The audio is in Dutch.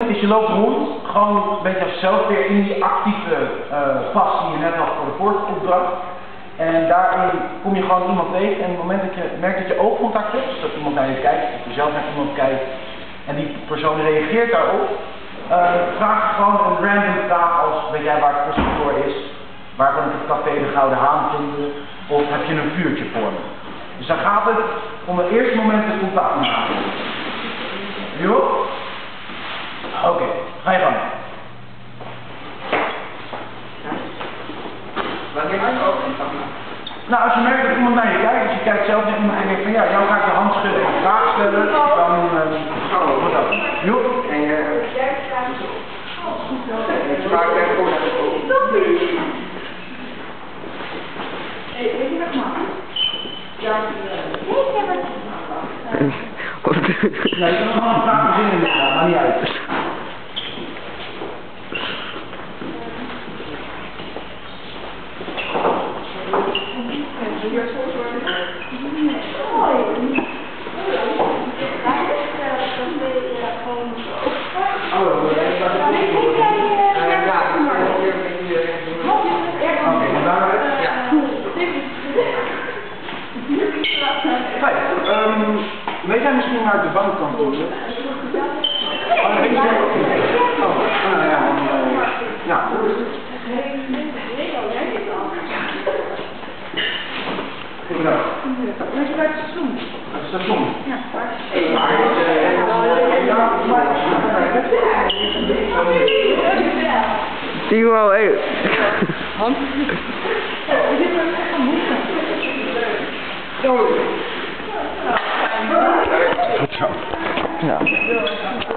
is je loopt rond, gewoon een beetje als zelf weer in die actieve pas die je net had voor de vooropdracht. En daarin kom je gewoon iemand tegen en op het moment dat je merkt dat je oogcontact hebt, dus dat iemand naar je kijkt, of je zelf naar iemand kijkt en die persoon reageert daarop, vraag je gewoon een random vraag als, weet jij waar het postkantoor is, waar kan ik het café de Gouden Haan vinden, of heb je een vuurtje voor me. Dus dan gaat het om het eerste moment het contact maken. Jo? Oké, ga je gang. Nou, als je merkt dat iemand naar je kijkt, dus je kijkt zelf naar iemand en denkt van ja, jou ga ik de hand schudden en een vraag stellen, dan wat dat. Jo? En spraak tegen goed. Weet je wat maken? Ja, nee, je kan gewoon een vraag verzinnen, maar niet uit. Weet jij misschien waar de bank kan worden? Ja. Goedendag. Weet je bij het station? Het station? Ja. Zie je wel, hé. Hand? Goed zo. Ja.